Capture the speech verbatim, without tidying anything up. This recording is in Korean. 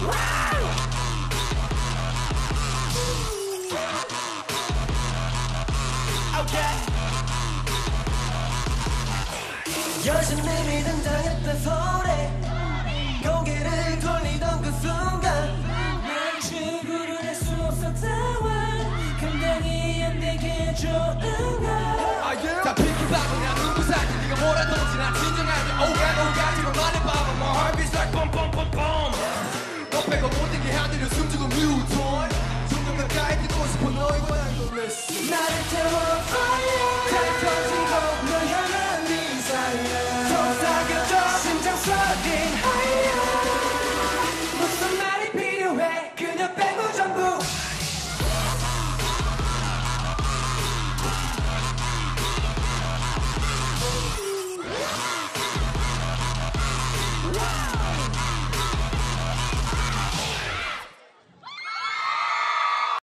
여신님이 등장했던 소리 고개를 돌리던 그 순간 난 출구를 할 수 없었다와 감당이 안 되게 좋은